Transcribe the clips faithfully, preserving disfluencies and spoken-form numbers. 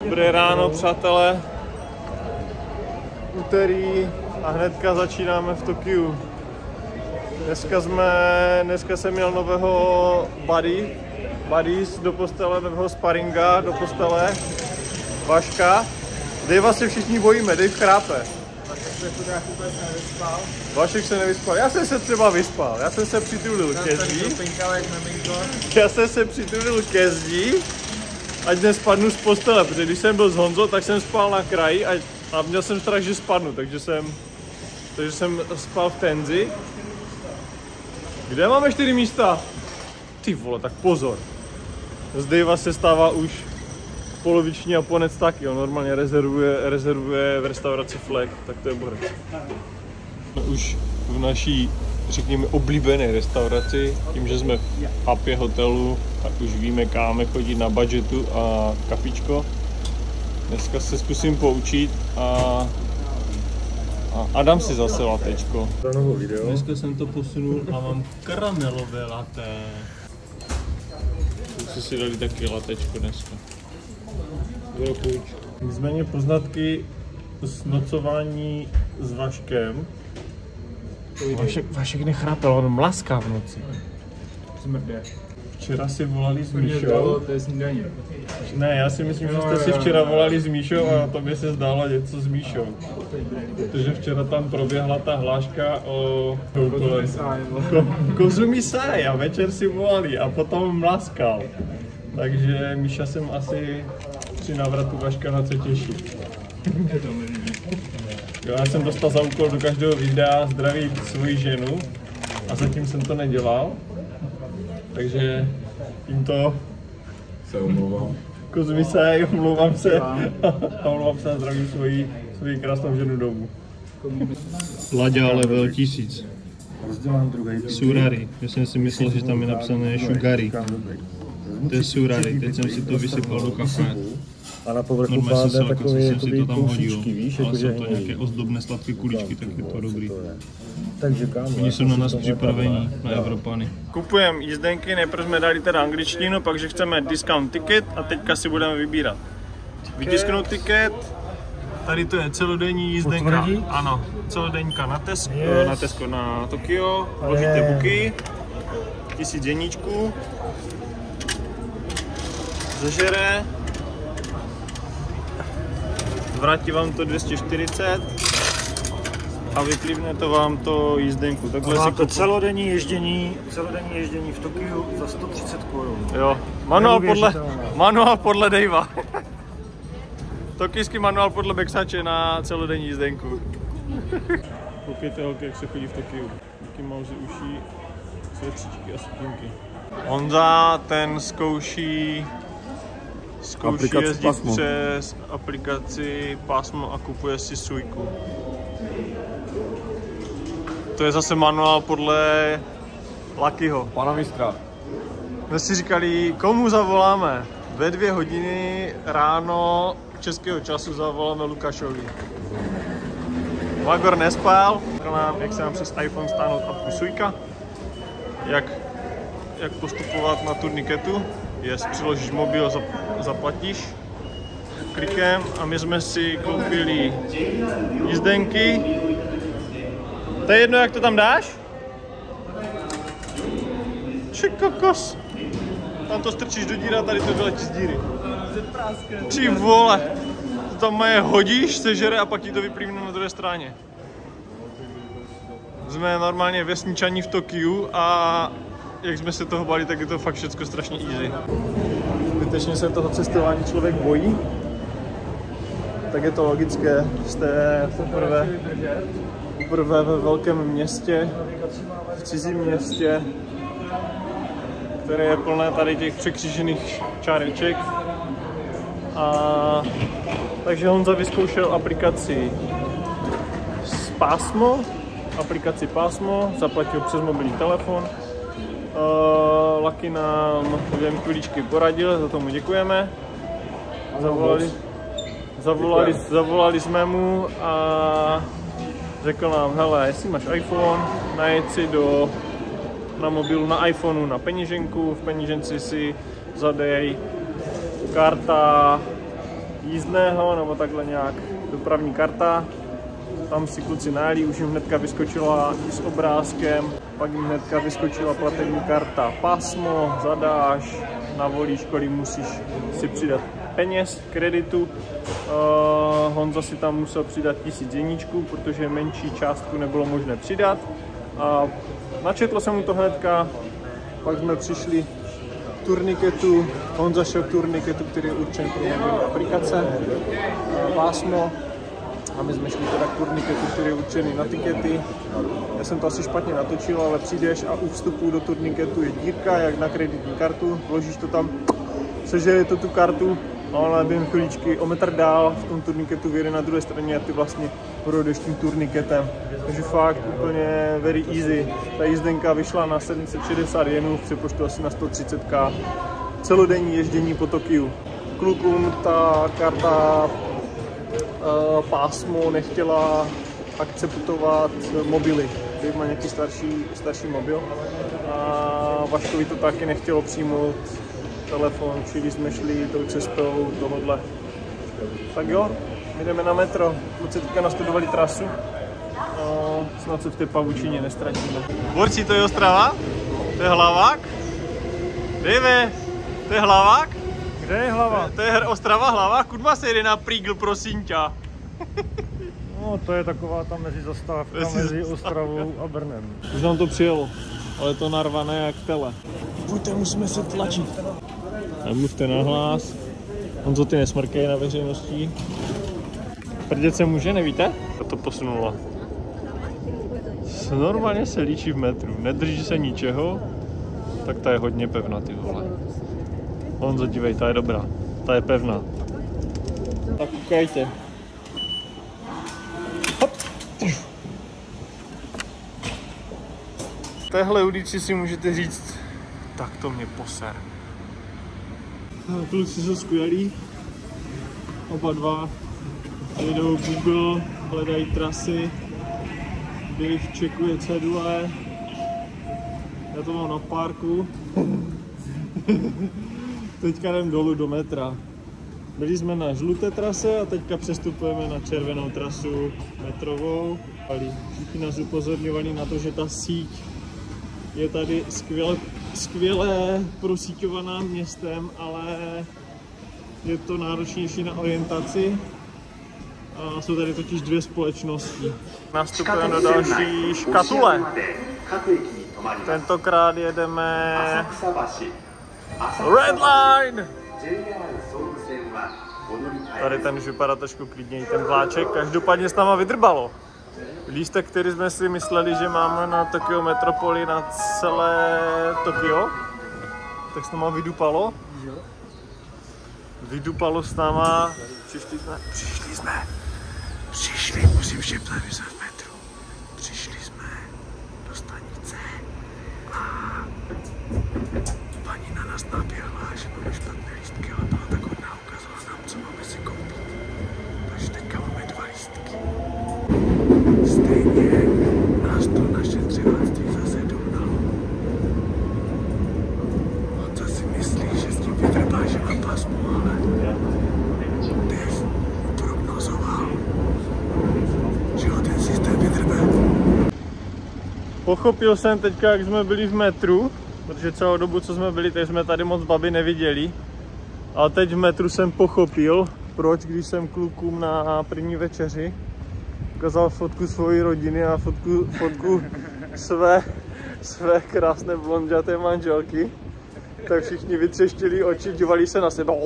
Dobré ráno, přátelé. Úterý a hnedka začínáme v Tokiu. Dneska jsme, dneska jsem měl nového buddy, buddies do postele, nového sparinga do postele, Vaška. Davea se všichni bojíme, Dave chrápe. Vašek se nevyspal. Já jsem se třeba vyspal. Já jsem se přitulil ke zdi. Já jsem se přitulil ke zdi, ať nespadnu z postele, protože když jsem byl s Honzou, tak jsem spal na kraji a, a měl jsem strach, že spadnu, takže jsem, takže jsem spal v tenzi. Kde máme čtyři místa? Ty vole, tak pozor. Z Davea se stává už poloviční Japonec taky, on normálně rezervuje, rezervuje v restauraci Flag, tak to je borec. Už v naší, řekněme, oblíbené restauraci, tím, že jsme v Apě hotelu, tak už víme, kam chodit na budgetu a kafičko. Dneska se zkusím poučit a, a, a dám si zase latečko. Dneska jsem to posunul a mám karamelové latte. Už si dali taky latečko dneska. Nicméně poznatky z nocování s Vaškem. Vašek, Vašek nechrápel, on mlaská v noci. Smrdě. Včera si volali s Míšou. To je snídaně. Ne, já si myslím, že jste si včera volali s Míšou a tobě se zdálo něco s Míšou. Protože včera tam proběhla ta hláška o Kozumisai a večer si volali a potom mlaskal. Takže Míša jsem asi při návratu Vaška na co těší. Jo, já jsem dostal za úkol do každého videa zdravit svoji ženu a zatím jsem to nedělal. Takže tímto se omlouvám. Kozumisai, omlouvám se a omlouvám se a zdravím svoji, svoji krásnou ženu domů. Laďa level tisíc. Surari. Já jsem si myslel, že tam je napsané Shugari. To je surari, teď jsem si to vysypal do kafe. A na povrchu páde takový jakoby kousičky, víš, ale jakože jsou to nějaké ozdobné sladké kuličky, tak je to dobrý. Takže kámo. Oni jsou na nás připravení, na Evropany. Kupujeme jízdenky, nejprve jsme dali teda angličtinu, pak že chceme discount ticket a teďka si budeme vybírat. Vytisknout ticket, tady to je celodenní jízdenka, ano, celodenníka na Tesco, yes. na Tesco na Tokio, vložíte buky, tisíc jeníčků, zažere, vrátí vám to dvě stě čtyřicet a vyplivne to vám to jízdenku. Takhle a si to celodenní ježdění, celodenní ježdění v Tokiu za sto třicet korun. Jo, manuál podle, manuál podle Davea. Tokijský manuál podle Beksače na celodenní jízdenku. Koukejte holky, jak se chodí v Tokiu. Mickey Mouse uší, světříčky a sutinky. Honza ten zkouší Zkouší aplikaci jezdit Pasmo. přes aplikaci Pasmo a kupuje si Suiku. To je zase manuál podle Luckyho. Pana mistra. My si říkali, komu zavoláme? Ve dvě hodiny ráno českého času zavoláme Lukášovi. Magor nespal, nám, jak se nám přes iPhone stáhnout apku Suika, jak, jak postupovat na turniketu. Jest, přiložíš mobil, zaplatíš klikem a my jsme si koupili jízdenky. To je jedno, jak to tam dáš? Či kokos. Tam to strčíš do díra, tady to vyletí z díry. Či vole. To tam je hodíš, sežere a pak ti to vyplivne na druhé straně. Jsme normálně vesničani v Tokiu a jak jsme se toho bali, tak je to fakt všechno strašně easy. Zbytečně se toho cestování člověk bojí, tak je to logické. Jste poprvé, poprvé ve velkém městě, v cizím městě, které je plné tady těch překřížených čáreček. A takže Honza vyzkoušel aplikaci Pasmo, aplikaci Pasmo, zaplatil přes mobilní telefon. Uh, Lucky nám během chvíličky poradil, za tomu děkujeme. Zavolali, zavolali, zavolali jsme mu a řekl nám, hele, jestli máš iPhone, najít si do, na mobilu na iPhoneu na peněženku, v peněženci si zadej karta jízdného nebo takhle nějak dopravní karta. Tam si kluci najeli, už jim hnedka vyskočila i s obrázkem, pak jim hnedka vyskočila platební karta, pásmo, zadáš, navolíš, kolik musíš si přidat peněz, kreditu. Uh, Honza si tam musel přidat tisíc jeníčků, protože menší částku nebylo možné přidat. A načetl jsem mu to hnedka, pak jsme přišli k turniketu, Honza šel k turniketu, který je určen pro mobilní aplikace, pásmo. A my jsme šli teda k turniketu, který je určený na tikety. Já jsem to asi špatně natočil, ale přijdeš a u vstupu do turniketu je dírka, jak na kreditní kartu, vložíš to tam, sežere to tu kartu a ona během chvíličky o metr dál v tom turniketu vyjede na druhé straně a ty vlastně projdeš tím turniketem. Takže fakt úplně very easy. Ta jízdenka vyšla na sedm set šedesát jenů, v přepočtu asi na sto třicet ká. Celodenní ježdění po Tokiu. Klukům ta karta Uh, pásmo nechtěla akceptovat mobily, když má nějaký starší, starší mobil. A Vaškovi to taky nechtělo přijmout telefon, čili jsme šli tou cestou tohodle. Tak jo, my jdeme na metro, kluci teďka nastudovali trasu. Uh, snad se v té pavučině nestratíme. Borci, to je Ostrava? To je Hlavák? Dejme, to je Hlavák? Kde je Hlava? To je Ostrava Hlava, kudma se jde na Prígl, prosím tě. No, to je taková ta mezizastávka mezi, mezi Ostravou a Brnem. Už nám to přijelo, ale to narvané jak tele. Pojďte, musíme se tlačit. Nemluvte nahlas. Honzo, ty nesmrkej na veřejnosti. Prdět se může, nevíte? A to posunulo. Normálně se líčí v metru, nedrží se ničeho, tak ta je hodně pevná, ty vole. Honzo, dívej, ta je dobrá, ta je pevná. Tak koukejte. Hop. V téhle ulici si můžete říct, tak to mě poser. Kluci jsou skvělí, oba dva jedou Google, hledají trasy, Dave čekuje cedule, já to mám na parku. Teďka jdem dolů do metra. Byli jsme na žluté trase a teďka přestupujeme na červenou trasu metrovou. Všichni nás upozorňovali na to, že ta síť je tady skvěle, skvěle prosíťovaná městem, ale je to náročnější na orientaci. A jsou tady totiž dvě společnosti. Nastupujeme do další škatule. Tentokrát jedeme Red Line! Tady ten už vypadá trošku klidněji, ten vláček. Každopádně s náma vydrbalo. Lístek, který jsme si mysleli, že máme na Tokyo Metropoli na celé Tokio, tak s náma vydupalo. Vydupalo s náma. Přišli jsme. Přišli jsme. Přišli, musím všem zavězat v metru. Přišli jsme do stanice a paní na nás naběhla, že máme špatné lístky, ale byla tak hodná, ukázala nám, co máme si koupit. Takže teďka máme dva lístky. Stejně nás to naše třináctví zase dohnalo. On zase myslí, že s tím vydrbá, že má pasmu, ale Dave prognozoval, že ho ten systém vydrbe. Pochopil jsem teďka, jak jsme byli v metru, protože celou dobu, co jsme byli, tak jsme tady moc babi neviděli. Ale teď v metru jsem pochopil, proč, když jsem klukům na první večeři ukázal fotku svojí rodiny a fotku, fotku své, své krásné blonďaté manželky, tak všichni vytřeštili oči, dívali se na sebe.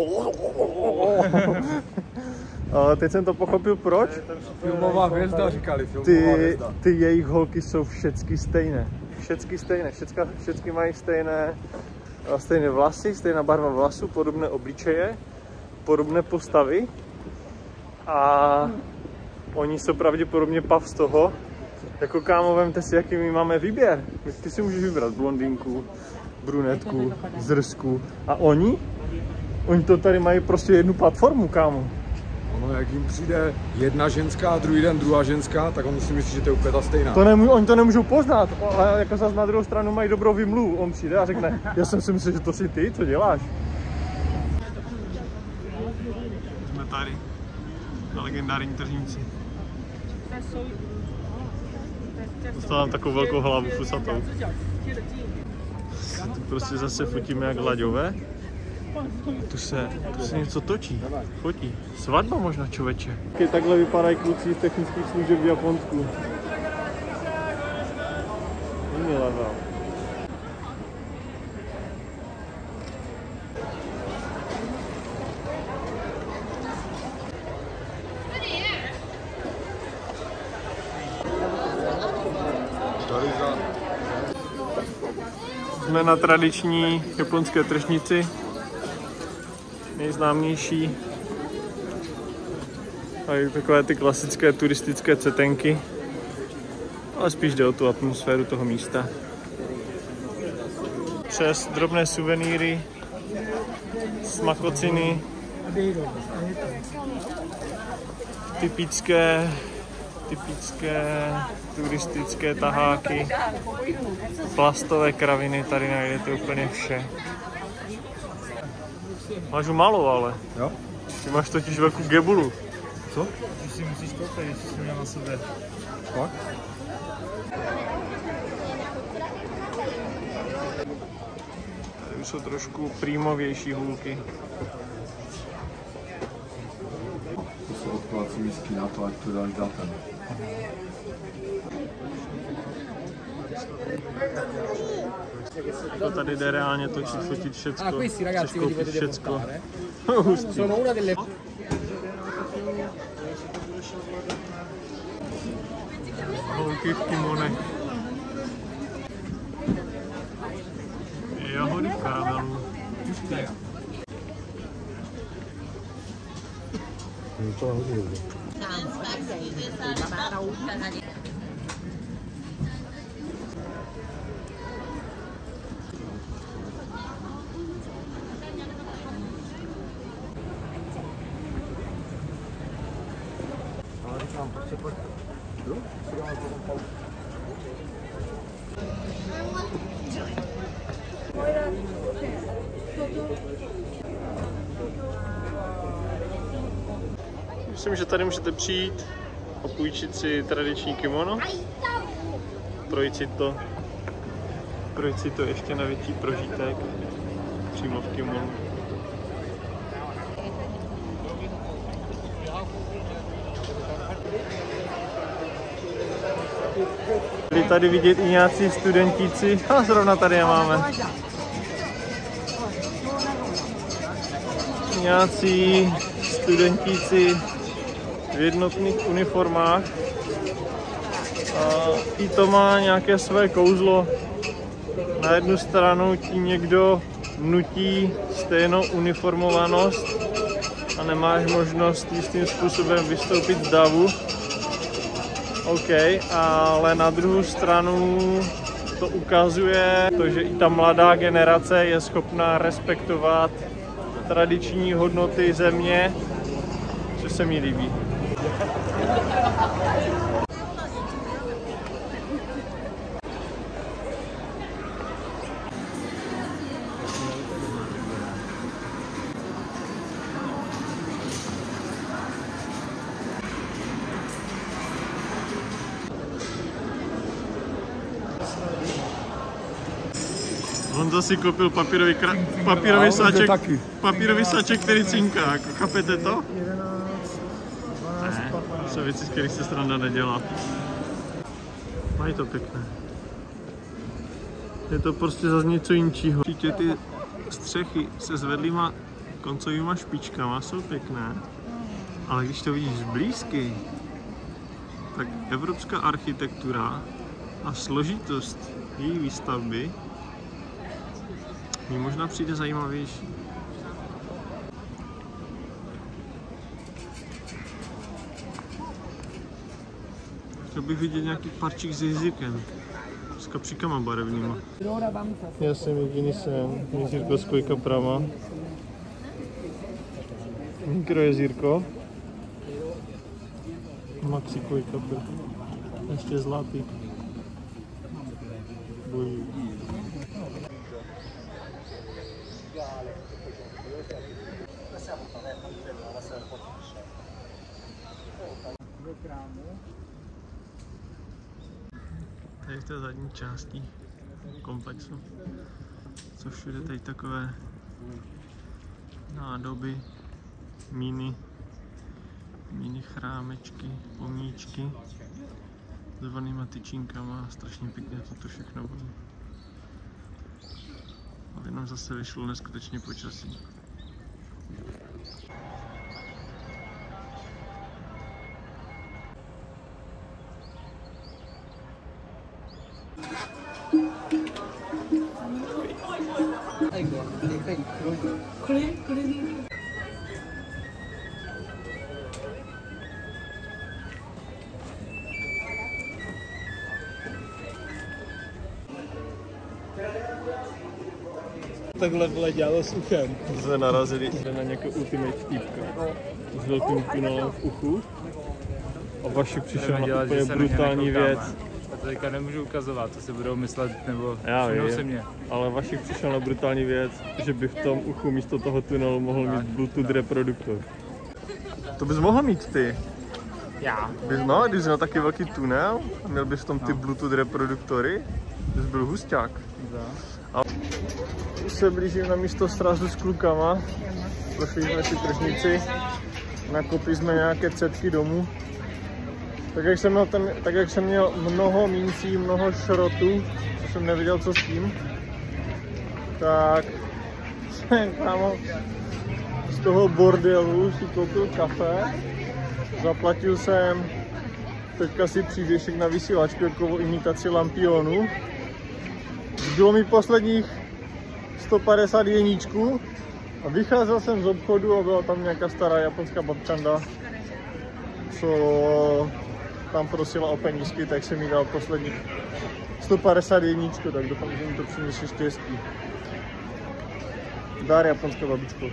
A teď jsem to pochopil, proč. Filmová hvězda, říkali, filmová ty, hvězda. ty jejich holky jsou všechny stejné. Všechny stejné, všecka, všechny mají stejné, stejné vlasy, stejná barva vlasů, podobné obličeje, podobné postavy. A oni jsou pravděpodobně pav z toho, jako kámo, vemte si, jaký my máme výběr. Ty si můžeš vybrat blondýnku, brunetku, zrsku. A oni? Oni to tady mají prostě jednu platformu, kámo. No, jak jim přijde jedna ženská a druhý den druhá ženská, tak on si myslí, že to je úplně ta stejná. To nemů- oni to nemůžou poznat, ale jako zase na druhou stranu mají dobrou vymluvu. On přijde a řekne, já jsem si myslel, že to jsi ty, co děláš? Jsme tady, na legendární tržnici. Dostávám takovou velkou hlavu fusatou. Tu prostě zase fotíme jak laďové. Tu se, tu se něco točí, fotí. Svatba možná, člověče. Takhle vypadají kluci z technických služeb v Japonsku. Není level. Jsme na tradiční japonské tržnici, nejznámější. A i takové ty klasické turistické cetenky, ale spíš jde o tu atmosféru toho místa. Přes drobné suvenýry, smakociny, typické, typické turistické taháky, plastové kraviny, tady najdete úplně vše. Máš ho malou, ale. Jo? Ty máš totiž velkou gebulu. Co? Ty si musíš koupit, jestli jsi měl na sebe. Fakt? Tady už jsou trošku prýmovější hůlky. To jsou odkladací misky na to, ať to dáš datem. To tady jde reálně točit, fotit všecko. Ah, questi ragazzi ve li potete všecko. portare. Sono una delle... Holky v kimonech. Jahody v karamelu. Myslím, že tady můžete přijít a půjčit si tradiční kimono, projít si to, projít si to ještě na větší prožitek, přímo v kimonu. Byli tady vidět i nějací studentíci, a zrovna tady je máme. Nějací studentíci v jednotných uniformách. A i to má nějaké své kouzlo. Na jednu stranu ti někdo nutí stejnou uniformovanost a nemáš možnost jistým způsobem vystoupit z davu. OK, ale na druhou stranu to ukazuje to, že i ta mladá generace je schopná respektovat tradiční hodnoty země, což se mi líbí. Honza si koupil papírový, kra... papírový sáček, papírový sáček, který cinká, chápete to? jedenáct, dvanáct, Ne, patnáct. to jsou věci, z kterých se sranda nedělá. Mají to pěkné. Je to prostě zase něco jinčího. Určitě ty střechy se zvedlýma koncovýma špičkama jsou pěkné, ale když to vidíš zblízky, tak evropská architektura a složitost její výstavby mi možná přijde zajímavější. Chtěl bych vidět nějaký parčík s jezírkem, s kapříkama barevnýma. Já jsem jediný jsem, jezírko s kojkaprama. Mikrojezírko. Maxi kojkapr. Ještě zlatý. Bojí. Tady v té zadní části komplexu, co všude tady takové nádoby, míny, míny chrámečky, pomníčky s vanýma tyčinkama, strašně pěkně to tu všechno bylo. Ale nám zase vyšlo neskutečně počasí. Takhle vole dělalo s uchem. Jsme narazili na nějakou ultimate týpka s velkým tunelem v uchu a Vaši přišel na dělat, úplně brutální věc. A to teďka nemůžu ukazovat, co si budou myslet, nebo Já všimnou vím, si mě. ale Vašik přišel na brutální věc, že by v tom uchu místo toho tunelu mohl mít Bluetooth reproduktor. To bys mohl mít ty. Já. Bys, no, když jsi měl taky velký tunel a měl bys v tom ty Bluetooth reproduktory, bys byl husťák. A už se blížím na místo srazu s klukama, prošli jsme si tržnici, nakopli jsme nějaké cetky domů. Tak jak jsem měl, ten, tak jak jsem měl mnoho mincí, mnoho šrotu, co jsem nevěděl co s tím, tak jsem kámo z toho bordelu si koupil kafe, zaplatil jsem teďka si přívěšek na vysílačku jako imitaci lampionu. Bylo mi posledních sto padesát jeníčků a vycházel jsem z obchodu a byla tam nějaká stará japonská babčanda, co tam prosila o penízky, tak jsem mi dal posledních sto padesát jeníčků, tak doufám, že mi to přinese štěstí. Dár japonská babičko.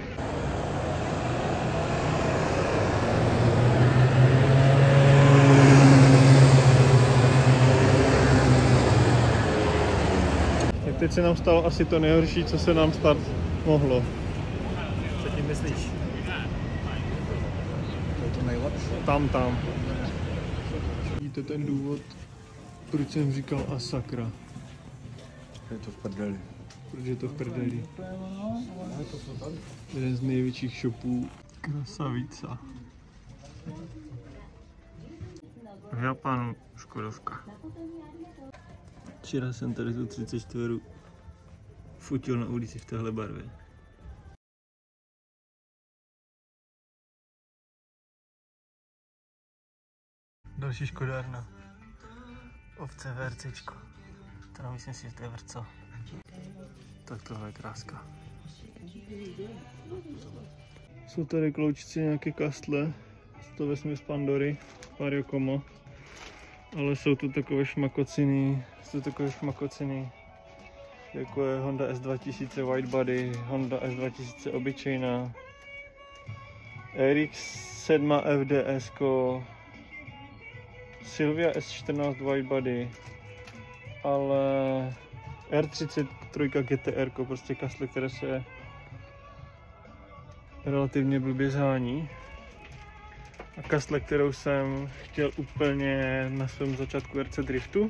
Tak teď se nám stalo asi to nejhorší, co se nám stát mohlo. Co tím myslíš? To je to nejlepší. Tam, tam. Vidíte ten důvod, proč jsem říkal a sakra. Je to v prdeli. Proč je to v prdeli. Jeden z největších shopů. Krasavica. V Japanu Škodovka. Včera jsem tady tu třicet čtyři fotil na ulici v téhle barvě. Další škodárna. Ovce VRCčko. Teda myslím si, že to je vrco. Tak tohle je kráska. Jsou tady kloučci nějaké kastle. To vezme z Pandory. Pár Yokomo. Ale jsou tu takové šmakociny. Jsou takové šmakociny. Jako je Honda S dva tisíce Widebody, Honda S dva tisíce obyčejná. R X sedm F D S ko. Silvia S čtrnáct Widebody, ale R třicet tři G T R, prostě kastle, které se relativně blbě zhání. A kastle, kterou jsem chtěl úplně na svém začátku R C Driftu.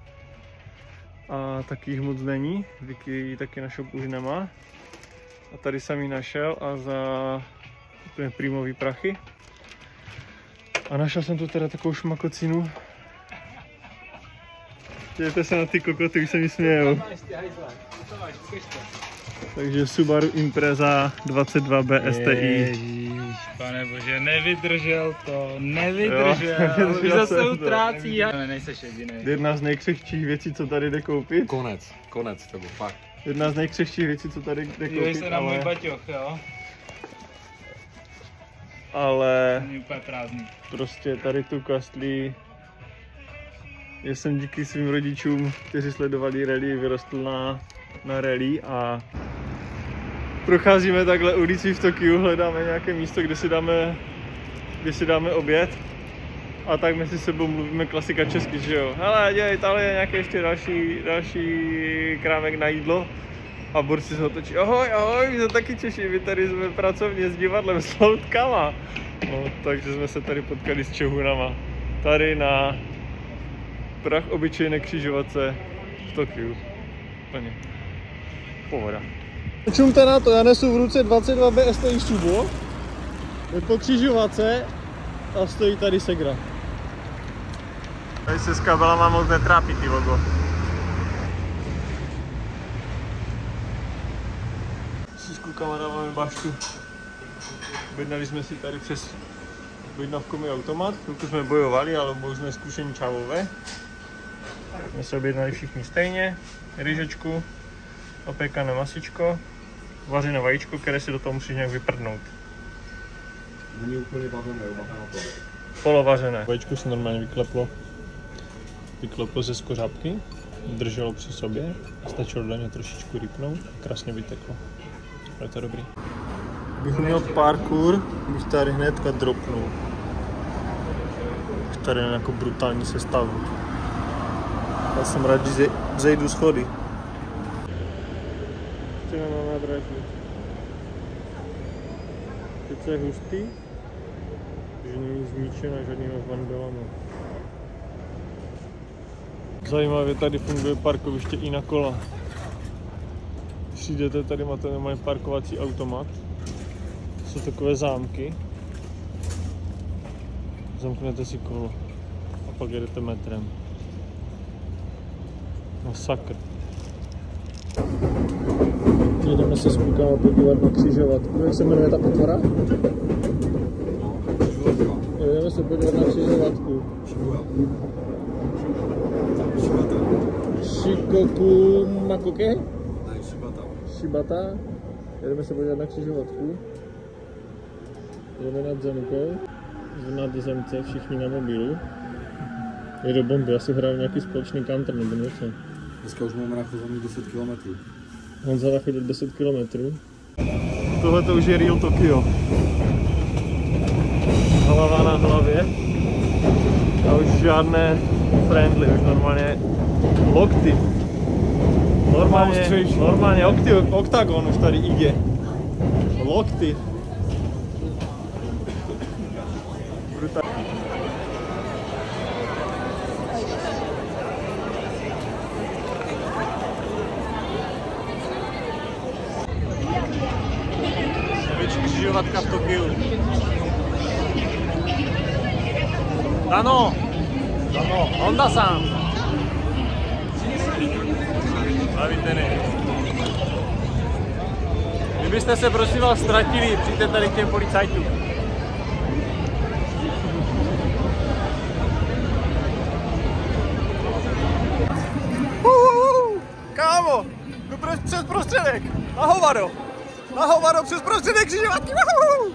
A taky jich moc není, Vicky ji taky na shop už nemá. A tady jsem ji našel a za úplně prímový prachy. A našel jsem tu teda takovou šmakocinu. Dějte se na ty kokoty, už se mi smějou. Takže Subaru Impreza dvacet dva B S T I. Ježíš, pane bože, nevydržel to, nevydržel, Jo, už zase utrácí. Ale nejseš jediný. Jedna z nejkřehčích věcí, co tady jde koupit. Konec, konec, to byl fakt. Jedna z nejkřehčích věcí, co tady jde Dívej koupit, se na můj ale... baťoch, jo? ale Není úplně prázdný. prostě tady tu kastlí já jsem díky svým rodičům, kteří sledovali rally, vyrostl na, na rally a procházíme takhle ulicí v Tokiu, hledáme nějaké místo, kde si dáme, kde si dáme oběd a tak mezi sebou mluvíme klasika česky, že jo. Hele, dělej, tady je nějaký ještě další, další krámek na jídlo A borci se otočí, ahoj, ahoj, my jsme taky Češi, my tady jsme pracovně s divadlem s loutkama. No, takže jsme se tady potkali s Čehunama. Tady na prach obyčejné křižovatce v Tokiu. Úplně pohoda. Čumte na to, já nesu v ruce dvacet dva B S T Subo. Je po křižovatce a stojí tady Segra. Tady se s kabelama moc netrápí, ty vogo. Si s klukama dáváme baštu. Objednali jsme si tady přes objednavkový automat. Chvilku jsme bojovali, ale byl jsme zkušení čávové. My se objednali všichni stejně. Rýžečku, opékané masičko, vařené vajíčko, které si do toho musíš nějak vyprdnout. Není úplně vařené, polovařené. Vajíčko se normálně vykleplo. Vykleplo ze skořápky, drželo při sobě, stačilo do něj trošičku rýpnout a krásně vyteklo. Je to dobrý. Bych měl parkour, bych tady hnedka dropnul. Bych tady jako brutální sestavu. Já jsem rád, že zejdu schody. Ještě na nádraží. Teď je hustý, že není zničena žádnýma vandalama. Zajímavě tady funguje parkoviště i na kola. Přijdete, tady máte normálně parkovací automat. Jsou takové zámky. Zamknete si kolo a pak jedete metrem. Masakr. Jdeme se s klukama podívat na křižovatku. Jak se jmenuje ta potvora? Jdeme se podívat na křižovatku. Shikoku Makoke? Ne, Shibata. Shibata. Jdeme se podívat na křižovatku. Jdeme nad zemkou. V nadzemce všichni na mobilu. Je do bomby, asi hraju nějaký společný counter nebo něco. Dneska už máme nachozený deset kilometrů. On za chodit deset kilometrů. Tohle to už je Real Tokyo. Hlava na hlavě. A už žádné friendly, už normálně lokty. Normálně, normálně okty, oktagon už tady jde. Lokty. Brutální. Největší křižovatka v Tokiu. Dano! Dano, Honda-san! Bavíte ne. Kdybyste se prosím vás ztratili, přijďte tady k těm policajtům. Uhuhu, kámo, jdu přes prostředek, na hovado, na hovado přes prostředek křižovatky. Uhuhu.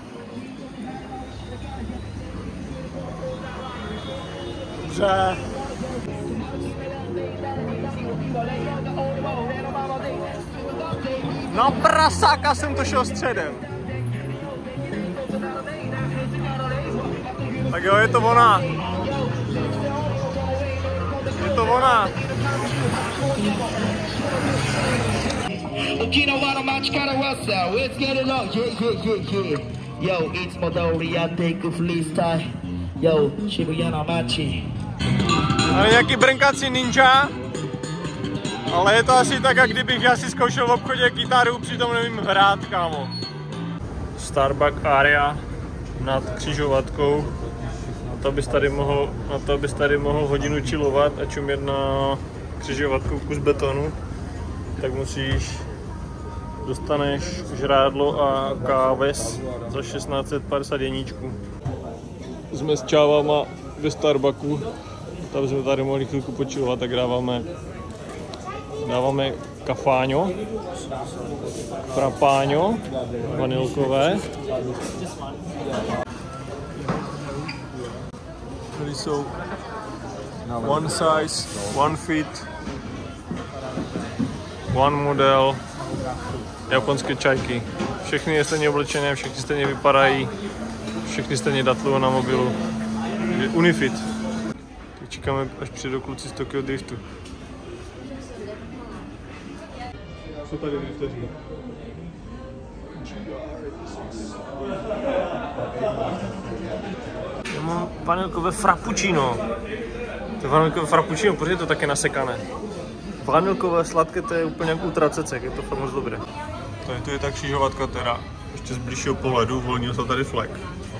Dobře. Na prasáka jsem to šel středem. Tak jo, je to ona. Je to ona. Yo, it's Modori, I take a freestyle. Yo, Shibuya na machi. Ale nějaký brnkací ninja. Ale je to asi tak, jak kdybych já si zkoušel v obchodě kytaru, přitom nevím hrát, kámo. Starbucks area nad křižovatkou. Na to bys tady mohl, na to bys tady mohl hodinu chillovat a čumět na křižovatku kus betonu. Tak musíš, dostaneš žrádlo a káves za šestnáct set padesát jeníčků. Jsme s čávama ve Starbucku. Tam jsme tady mohli chvilku počilovat, tak dáváme Dáváme kafáňo, frapáňo, vanilkové. Tady jsou one size, one fit, one model, japonské čajky. Všechny je stejně oblečené, všechny stejně vypadají, všechny stejně datlují na mobilu. Je Unifit. Tak čekáme, až přijdou kluci z Tokyo Driftu. co tady vteří. Já mám vanilkové frappuccino. To je vanilkové frappuccino, protože je to také nasekané. Vanilkové sladké, to je úplně jak ultracecek, je to fakt moc dobré. Tady to je ta křižovatka teda, ještě z bližšího pohledu, volnil se tady flek.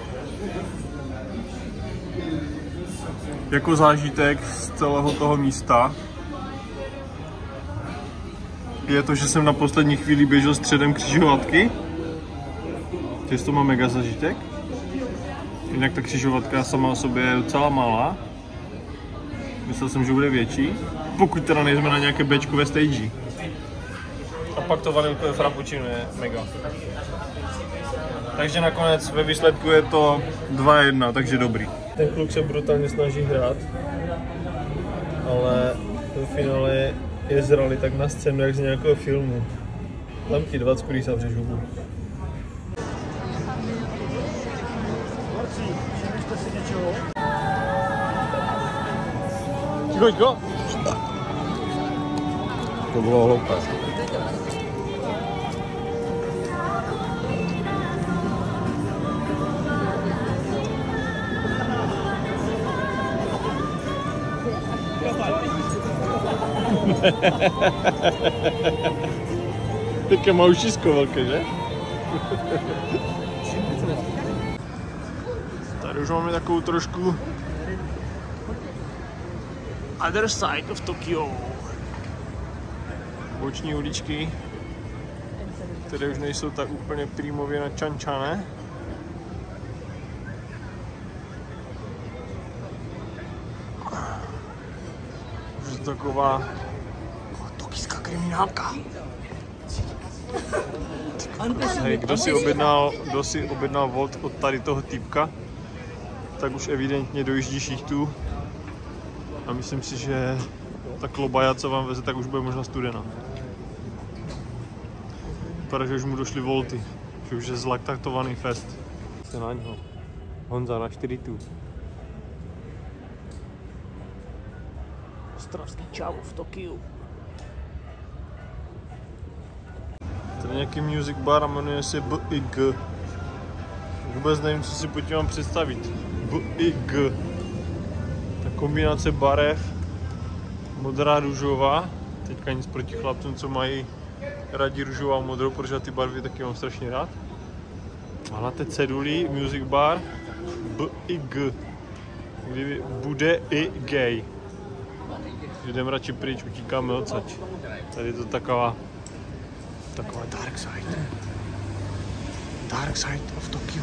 Jako zážitek z celého toho místa je to, že jsem na poslední chvíli běžel středem křižovatky. Takže to má mega zážitek. Jinak ta křižovatka sama o sobě je docela malá. Myslel jsem, že bude větší. Pokud teda nejsme na nějaké béčkové stage. A pak to vanilkové frappuccino je mega. Takže nakonec ve výsledku je to dva jedna, takže dobrý. ten kluk se brutálně snaží hrát, ale v finále je zrali tak na scénu, jak z nějakého filmu. Tam ti dvacet, když zavřeš hubu. Ticho, ticho. To bylo hloupé. Také má ušisko velké, že? Tady už máme takovou trošku Other side of Tokyo. boční uličky, které už nejsou tak úplně prímově načančané. Už je to taková tokijská kriminálka. Hej, kdo si objednal, kdo si objednal Volt od tady toho týpka, tak už evidentně dojíždí šichtu. A myslím si, že ta klobaja, co vám veze, tak už bude možná studená. Vypadá, že už mu došly volty, že už je zlaktaktovaný fest. Se na něho. Honza na čtyři tu. Ostravský čau v Tokiu. To je nějaký music bar a jmenuje se B I G. Vůbec nevím, co si pod tím mám představit. B I G. Ta kombinace barev, modrá, růžová. Teďka nic proti chlapcům, co mají rádi růžovou a modrou, protože já ty barvy taky mám strašně rád. A na té ceduli music bar B I G. Kdy bude i gay. Jdem radši pryč, utíkáme odsaď. Tady je to taková taková dark side. Dark side of Tokyo.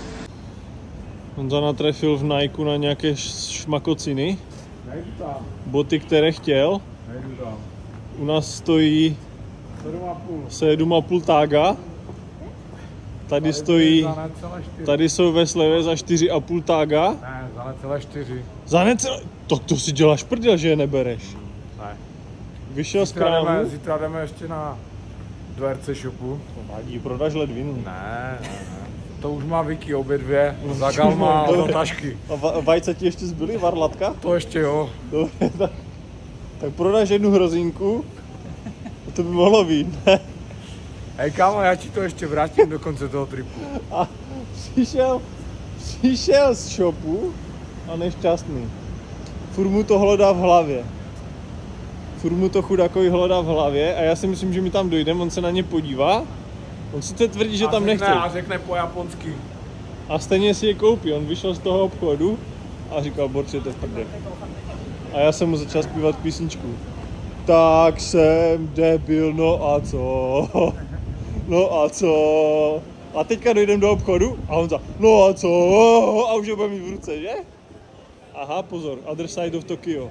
Honza natrefil v Nike na nějaké šmakociny. Boty, které chtěl. U nás stojí sedm a půl tága. Tady stojí, tady jsou ve slevě za čtyři a půl tága. Ne, za necelé čtyři. Za necelé? Tak to si děláš prdel, že je nebereš. Ne. Vyšel z Zítra jdeme, krámu. zítra jdeme ještě na dverce shopu. Vadí, prodáš ledvinu. Ne, ne, ne. To už má Vicky obě dvě. Za galma a za tašky. A va- vajce ti ještě zbyly, varlatka? To ještě jo. Dobře, tak, tak prodáš jednu hrozínku. A to by mohlo být, ne? Hej kámo, já ti to ještě vrátím do konce toho tripu. A přišel, přišel z shopu a nešťastný. Furt mu to hlodá v hlavě. Furt mu to chudákovi hlodá v hlavě a já si myslím, že mi tam dojdem, on se na ně podívá. On si to tvrdí, že A tam řekne, nechce. A řekne po japonsky. A stejně si je koupí. On vyšel z toho obchodu a říkal, borče, to je v prdě. A já jsem mu začal zpívat písničku. Tak jsem debil, no a co? No a co? A teďka dojdem do obchodu a on za, no a co? A už ho bude mít v ruce, že? Aha, pozor, other side of Tokyo.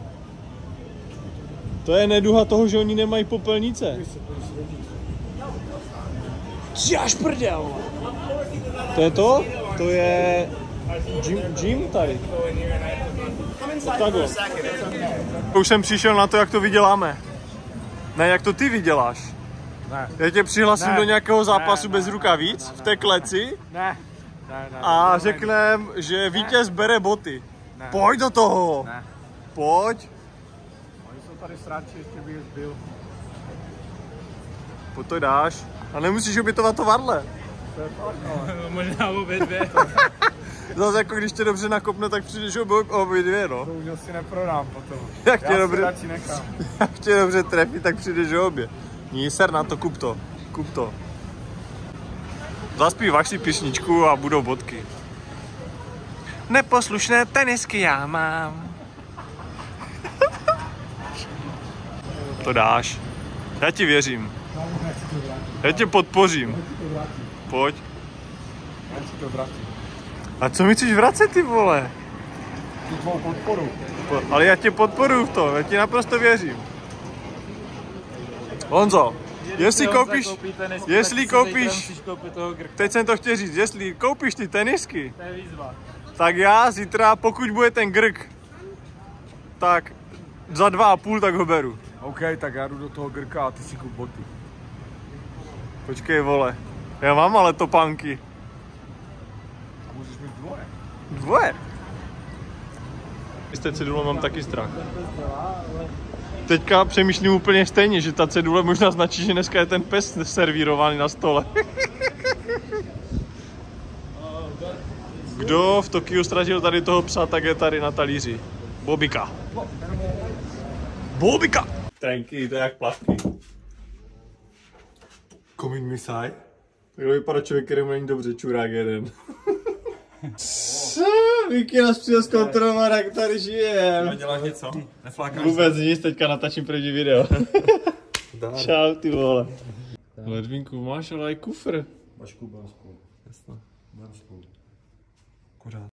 To je neduha toho, že oni nemají popelnice. Jáš prdel! To je to? To je gym, gym tady. Takhle. Už jsem přišel na to, jak to vyděláme. Ne, jak to ty vyděláš. Ne. Já tě přihlasím Ne. do nějakého zápasu Ne, bez ne, rukavic v té kleci Ne. Ne, ne. a ne, řeknem, že vítěz bere boty. Ne. Pojď do toho. Ne. Pojď. Oni jsou tady sráči, ještě bych zbyl. Po to dáš. A nemusíš obětovat to varle. Možná obě dvě. Zase jako když tě dobře nakopne, tak přijdeš ob- obě dvě, no. To už asi neprodám potom. Jak tě Já dobře, si radši nechám. jak tě dobře trefí, tak přijdeš obě. Ní ser na to, kup to. Kup to. Zaspíváš si písničku a budou bodky. Neposlušné tenisky já mám. To dáš. Já ti věřím. Já tě podpořím. Pojď. Já si to vrátím. A co mi chceš vracet, ty vole? Tu tvou podporu. Po- Ale já tě podporuju v tom, já ti naprosto věřím. Honzo, jestli koupíš, jestli koupíš, teď jsem to chtěl říct, jestli koupíš ty tenisky, To je výzva. tak já zítra, pokud bude ten grk, tak za dva a půl tak ho beru. OK, tak já jdu do toho Grka a ty si kup boty. Počkej, vole, já mám ale topánky. A můžeš mít dvoje. Dvoje. Z té cedule mám taky strach. Teďka přemýšlím úplně stejně, že ta cedule možná značí, že dneska je ten pes servírovaný na stole. Kdo v Tokiu ztratil tady toho psa, tak je tady na talíři. Bobika. Bobika! Trenky, to je jak plavky. Komin misaj. Takhle vypadá člověk, kterému není dobře, čurák jeden. Co? Vicky nás přijel zkontrolovat, jak tady žijem. Děláš něco? Neflákáš? Vůbec nic, teďka natáčím první video. Čau, ty vole. Ledvinku, máš ale i kufr. Bašku, basku. Jasno. Basku. Akorát.